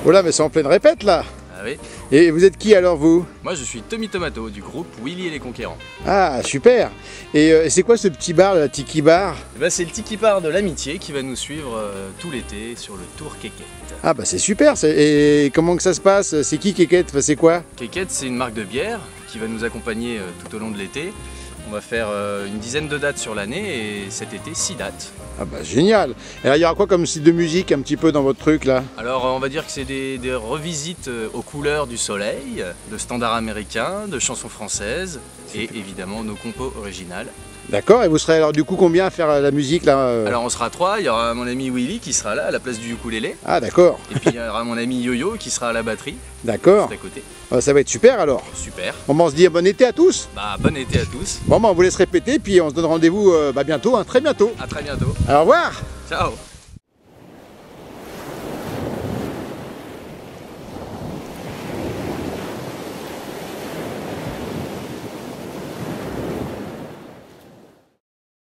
Oh là, mais c'est en pleine répète là. Ah oui. Et vous êtes qui alors vous? Moi je suis Tommy Tomato du groupe Willy et les Conquérants. Ah super. Et c'est quoi ce petit bar, la Tiki Bar? Et ben, c'est le Tiki Bar de l'amitié qui va nous suivre tout l'été sur le Tour Kékette. Ah bah c'est super. Et comment que ça se passe? C'est qui Kékette? Enfin, c'est quoi? Kékette, c'est une marque de bière qui va nous accompagner tout au long de l'été. On va faire une dizaine de dates sur l'année et cet été 6 dates. Ah bah génial. Et alors, il y aura quoi comme style de musique un petit peu dans votre truc là? Alors on va dire que c'est des revisites aux couleurs du soleil, de standards américains, de chansons françaises et évidemment nos compos originales. D'accord. Et vous serez alors du coup combien à faire la musique là? Alors on sera 3, il y aura mon ami Willy qui sera là à la place du ukulélé. Ah d'accord. Et puis il y aura mon ami Yo-Yo qui sera à la batterie, D'accord. juste à côté. Ça va être super alors. Super. Bon, bah, on se dit bon été à tous. Bah bon été à tous. Bon bah, on vous laisse répéter puis on se donne rendez-vous bientôt, hein, très bientôt. À très bientôt. Alors, au revoir. Ciao.